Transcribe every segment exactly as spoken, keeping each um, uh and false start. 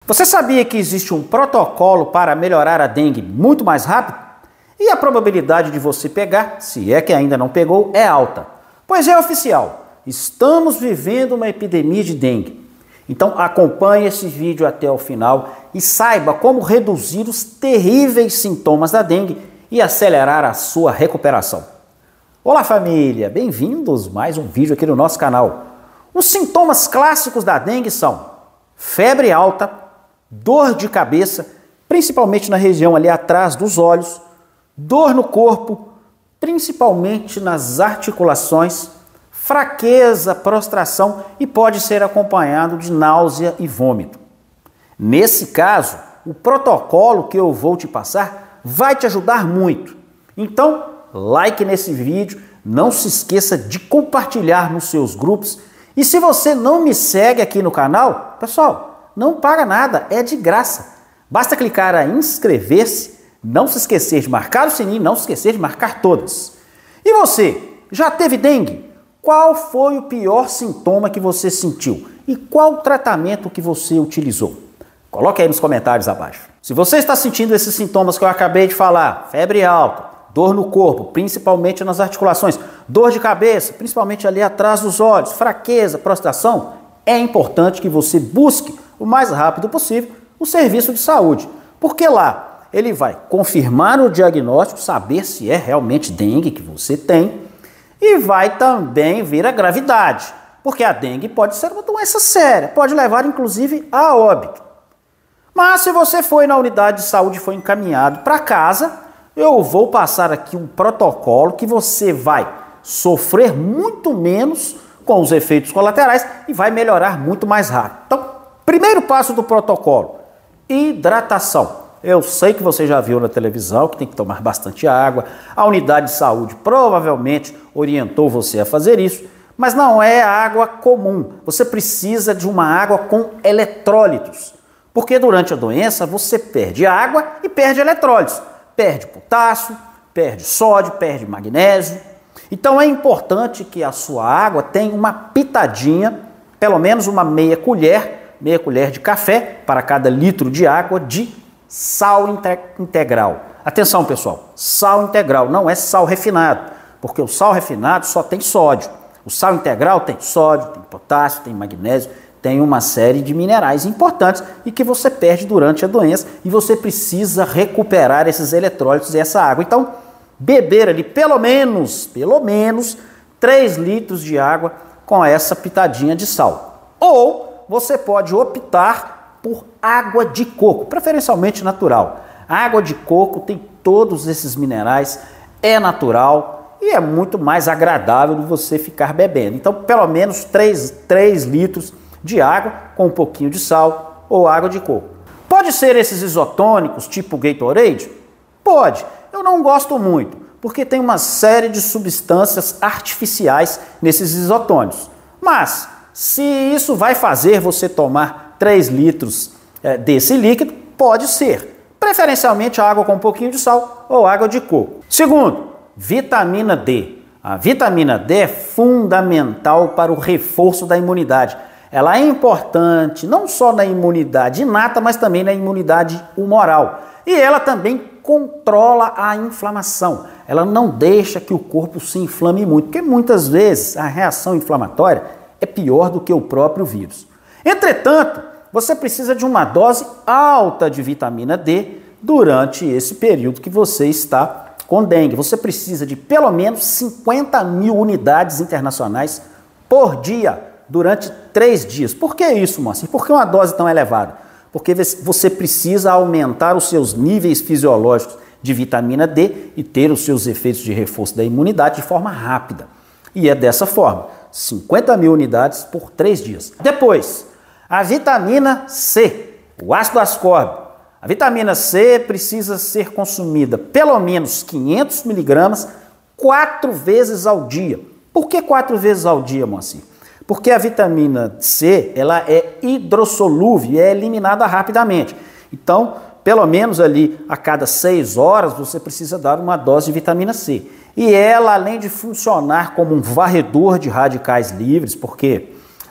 Você sabia que existe um protocolo para melhorar a dengue muito mais rápido? E a probabilidade de você pegar, se é que ainda não pegou, é alta. Pois é oficial, estamos vivendo uma epidemia de dengue. Então acompanhe esse vídeo até o final e saiba como reduzir os terríveis sintomas da dengue e acelerar a sua recuperação. Olá família, bem-vindos a mais um vídeo aqui no nosso canal. Os sintomas clássicos da dengue são febre alta, dor de cabeça, principalmente na região ali atrás dos olhos, dor no corpo, principalmente nas articulações, fraqueza, prostração e pode ser acompanhado de náusea e vômito. Nesse caso, o protocolo que eu vou te passar vai te ajudar muito. Então, like nesse vídeo, não se esqueça de compartilhar nos seus grupos e se você não me segue aqui no canal, pessoal, não paga nada, é de graça. Basta clicar em inscrever-se, não se esquecer de marcar o sininho, não se esquecer de marcar todas. E você, já teve dengue? Qual foi o pior sintoma que você sentiu? E qual o tratamento que você utilizou? Coloque aí nos comentários abaixo. Se você está sentindo esses sintomas que eu acabei de falar, febre alta, dor no corpo, principalmente nas articulações, dor de cabeça, principalmente ali atrás dos olhos, fraqueza, prostração, é importante que você busque o mais rápido possível o serviço de saúde, porque lá ele vai confirmar o diagnóstico, saber se é realmente dengue que você tem e vai também ver a gravidade, porque a dengue pode ser uma doença séria, pode levar inclusive a óbito. Mas se você foi na unidade de saúde e foi encaminhado para casa, eu vou passar aqui um protocolo que você vai sofrer muito menos com os efeitos colaterais e vai melhorar muito mais rápido. Então, primeiro passo do protocolo, hidratação. Eu sei que você já viu na televisão que tem que tomar bastante água, a unidade de saúde provavelmente orientou você a fazer isso, mas não é água comum, você precisa de uma água com eletrólitos, porque durante a doença você perde água e perde eletrólitos, perde potássio, perde sódio, perde magnésio. Então é importante que a sua água tenha uma pitadinha, pelo menos uma meia colher, meia colher de café para cada litro de água de sal integral. Atenção pessoal, sal integral não é sal refinado, porque o sal refinado só tem sódio. O sal integral tem sódio, tem potássio, tem magnésio, tem uma série de minerais importantes e que você perde durante a doença e você precisa recuperar esses eletrólitos e essa água. Então, beber ali pelo menos, pelo menos três litros de água com essa pitadinha de sal. Ou você pode optar por água de coco, preferencialmente natural. A água de coco tem todos esses minerais, é natural e é muito mais agradável de você ficar bebendo. Então, pelo menos três litros de água com um pouquinho de sal ou água de coco. Pode ser esses isotônicos tipo Gatorade? Pode. Eu não gosto muito, porque tem uma série de substâncias artificiais nesses isotônicos. Mas, se isso vai fazer você tomar três litros é, desse líquido, pode ser. Preferencialmente água com um pouquinho de sal ou água de coco. Segundo, vitamina D. A vitamina D é fundamental para o reforço da imunidade. Ela é importante não só na imunidade inata, mas também na imunidade humoral. E ela também controla a inflamação. Ela não deixa que o corpo se inflame muito, porque muitas vezes a reação inflamatória é pior do que o próprio vírus. Entretanto, você precisa de uma dose alta de vitamina D durante esse período que você está com dengue. Você precisa de pelo menos cinquenta mil unidades internacionais por dia durante três dias. Por que isso, Moacir? Por que uma dose tão elevada? Porque você precisa aumentar os seus níveis fisiológicos de vitamina D e ter os seus efeitos de reforço da imunidade de forma rápida. E é dessa forma, cinquenta mil unidades por três dias. Depois, a vitamina C, o ácido ascórbico. A vitamina C precisa ser consumida pelo menos quinhentos miligramas quatro vezes ao dia. Por que quatro vezes ao dia, Moacir? Porque a vitamina C, ela é hidrossolúvel e é eliminada rapidamente. Então, pelo menos ali a cada seis horas, você precisa dar uma dose de vitamina C. E ela, além de funcionar como um varredor de radicais livres, porque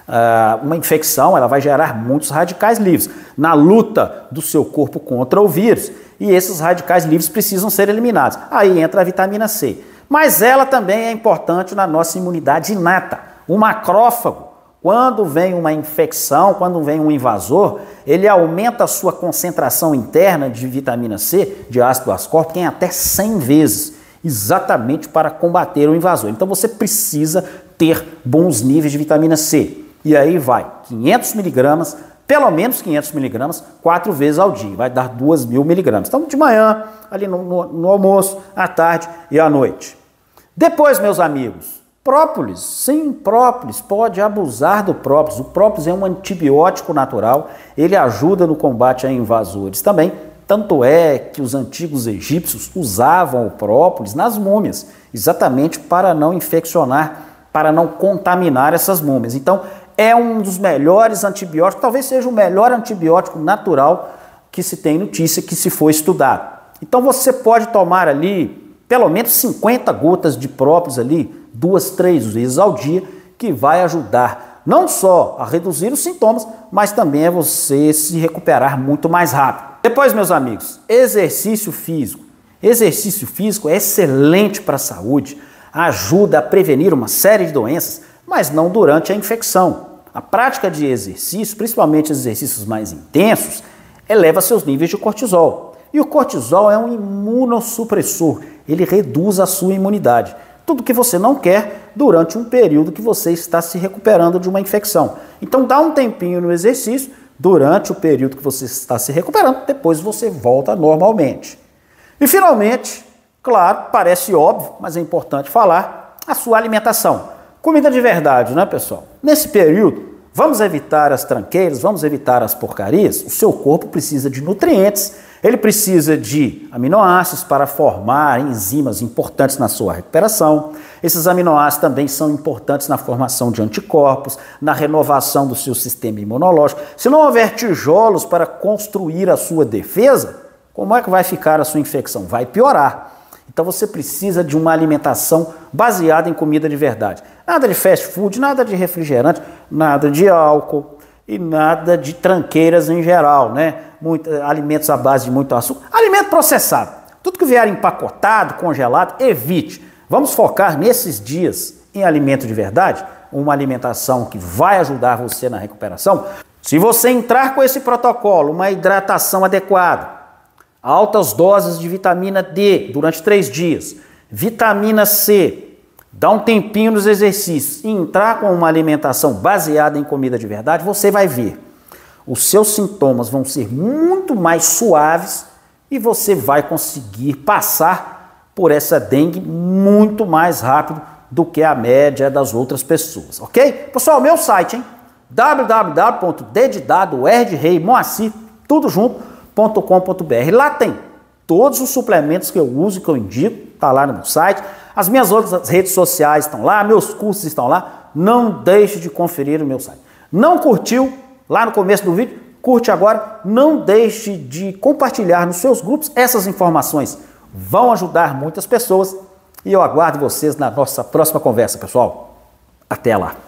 uh, uma infecção ela vai gerar muitos radicais livres na luta do seu corpo contra o vírus, e esses radicais livres precisam ser eliminados. Aí entra a vitamina C. Mas ela também é importante na nossa imunidade inata. O macrófago, quando vem uma infecção, quando vem um invasor, ele aumenta a sua concentração interna de vitamina C, de ácido ascórbico, em até cem vezes, exatamente para combater o invasor. Então você precisa ter bons níveis de vitamina C. E aí vai quinhentos miligramas, pelo menos quinhentos miligramas, quatro vezes ao dia. Vai dar duas mil miligramas. Então de manhã, ali no, no, no almoço, à tarde e à noite. Depois, meus amigos, própolis, sim, própolis, pode abusar do própolis. O própolis é um antibiótico natural, ele ajuda no combate a invasores também. Tanto é que os antigos egípcios usavam o própolis nas múmias, exatamente para não infeccionar, para não contaminar essas múmias. Então, é um dos melhores antibióticos, talvez seja o melhor antibiótico natural que se tem notícia, que se for estudado. Então, você pode tomar ali pelo menos cinquenta gotas de própolis ali, duas, três vezes ao dia, que vai ajudar não só a reduzir os sintomas, mas também a você se recuperar muito mais rápido. Depois, meus amigos, exercício físico. Exercício físico é excelente para a saúde, ajuda a prevenir uma série de doenças, mas não durante a infecção. A prática de exercício, principalmente exercícios mais intensos, eleva seus níveis de cortisol. E o cortisol é um imunossupressor, ele reduz a sua imunidade. Tudo que você não quer durante um período que você está se recuperando de uma infecção. Então dá um tempinho no exercício, durante o período que você está se recuperando, depois você volta normalmente. E finalmente, claro, parece óbvio, mas é importante falar, a sua alimentação. Comida de verdade, né, pessoal? Nesse período, vamos evitar as tranqueiras, vamos evitar as porcarias. O seu corpo precisa de nutrientes, ele precisa de aminoácidos para formar enzimas importantes na sua recuperação. Esses aminoácidos também são importantes na formação de anticorpos, na renovação do seu sistema imunológico. Se não houver tijolos para construir a sua defesa, como é que vai ficar a sua infecção? Vai piorar. Então você precisa de uma alimentação baseada em comida de verdade. Nada de fast food, nada de refrigerante, nada de álcool e nada de tranqueiras em geral, né? Muito, alimentos à base de muito açúcar. Alimento processado. Tudo que vier empacotado, congelado, evite. Vamos focar nesses dias em alimento de verdade, uma alimentação que vai ajudar você na recuperação. Se você entrar com esse protocolo, uma hidratação adequada, altas doses de vitamina D durante três dias, vitamina C, dá um tempinho nos exercícios e entrar com uma alimentação baseada em comida de verdade, você vai ver. Os seus sintomas vão ser muito mais suaves e você vai conseguir passar por essa dengue muito mais rápido do que a média das outras pessoas, ok? Pessoal, meu site, hein? w w w ponto d de dado r de rei moacir, tudo junto, ponto com ponto b r. Lá tem todos os suplementos que eu uso, que eu indico, tá lá no meu site. As minhas outras redes sociais estão lá, meus cursos estão lá. Não deixe de conferir o meu site. Não curtiu lá no começo do vídeo? Curte agora. Não deixe de compartilhar nos seus grupos essas informações. Vão ajudar muitas pessoas e eu aguardo vocês na nossa próxima conversa, pessoal. Até lá.